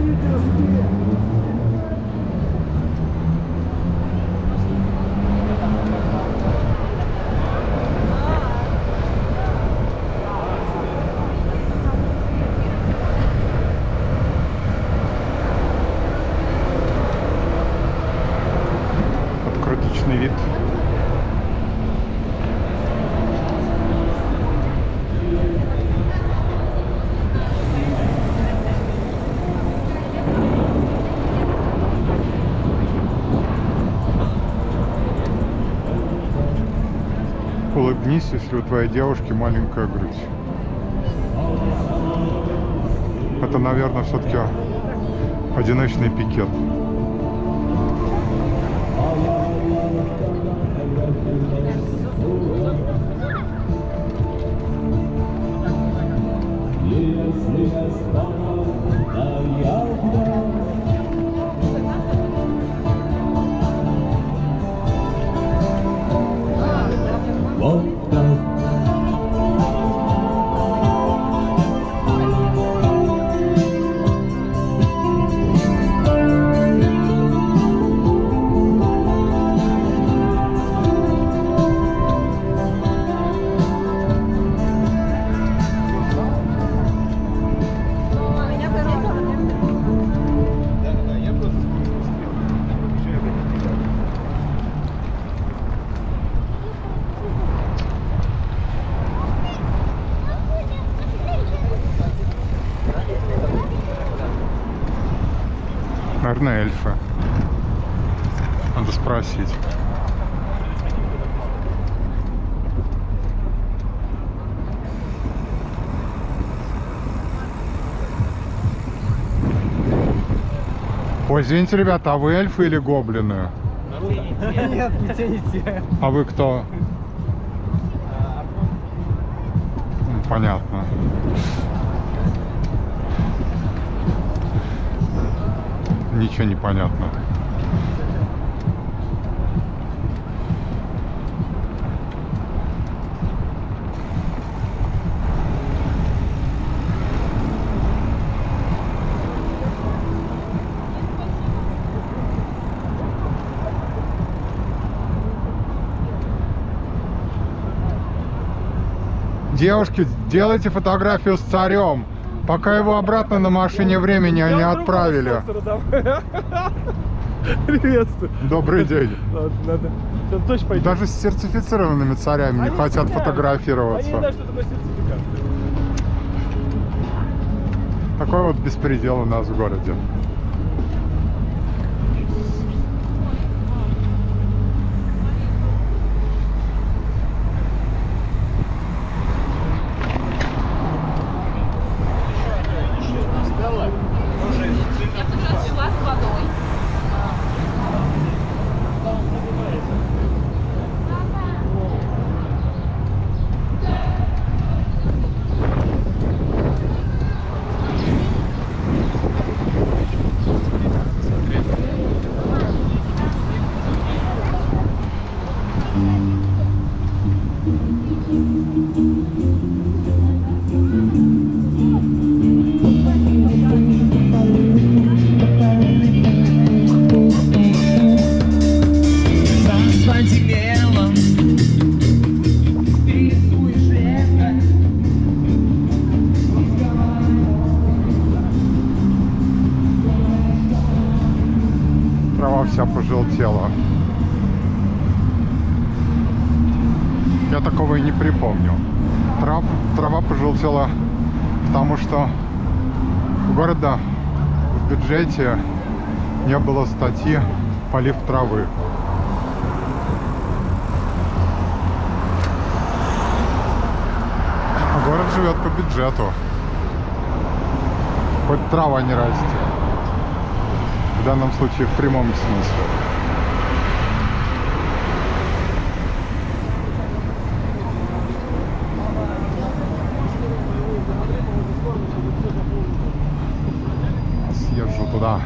Открыточный вид. Улыбнись, если у твоей девушки маленькая грудь. Это, наверное, все-таки одиночный пикет. Наверное, эльфы. Надо спросить. Ой, извините, ребята, а вы эльфы или гоблины? Нет, не те, не те. А вы кто? Понятно. Ничего не понятно. Девушки, делайте фотографию с царем, пока его обратно на машине времени не отправили. Приветствую. Добрый день. Надо. Дочь пойдет. Даже с сертифицированными царями не хотят фотографироваться. Они не знают, что такое сертификат. Такой вот беспредел у нас в городе. Трава вся пожелтела. Я такого и не припомню. Трава пожелтела, потому что у города в бюджете не было статьи «Полив травы». А город живет по бюджету. Хоть трава не растет. В данном случае в прямом смысле. Съезжу туда.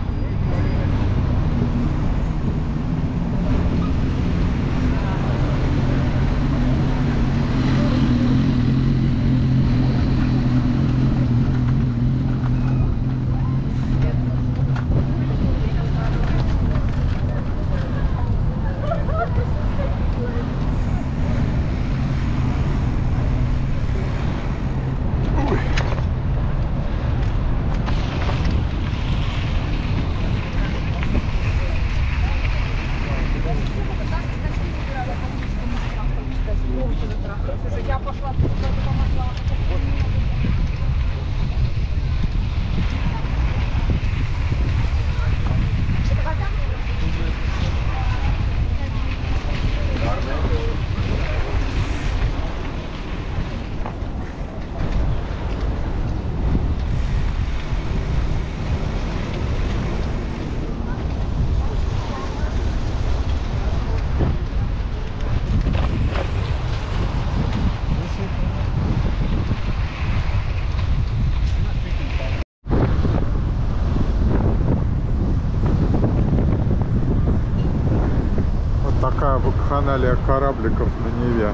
вакханалия корабликов на Неве.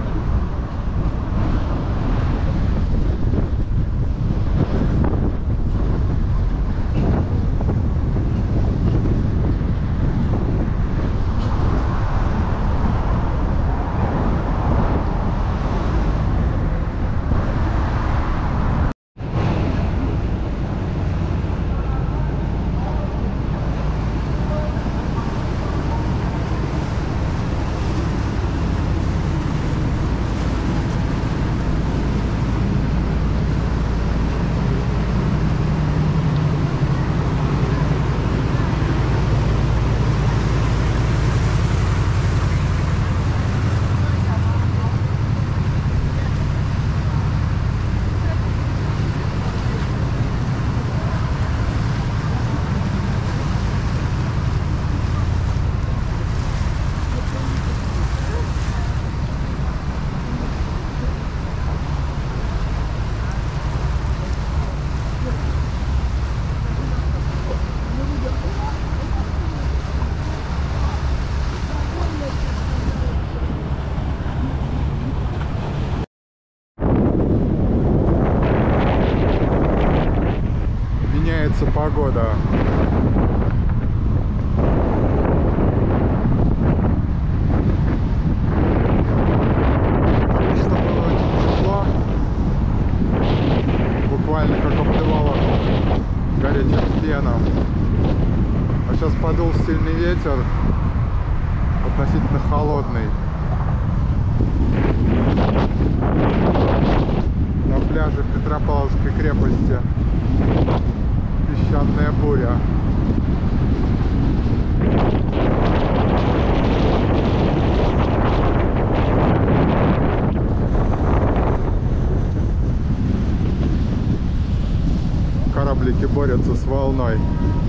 Погода. Только что было очень тепло, буквально как обдувало горячим феном. А сейчас подул сильный ветер, относительно холодный. На пляже Петропавловской крепости песчаная буря. Кораблики борются с волной.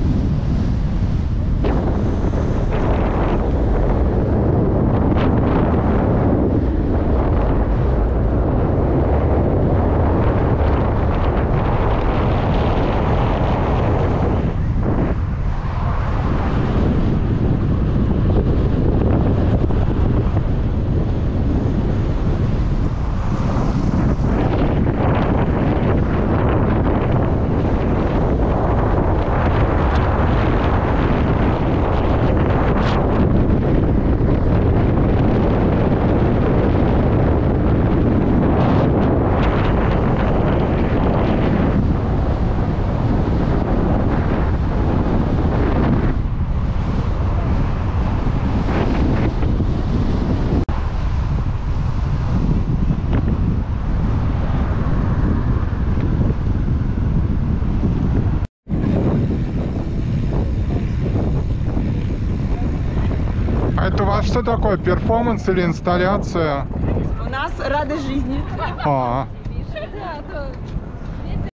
А это у вас что такое, перформанс или инсталляция? У нас радость жизни. А, Да, то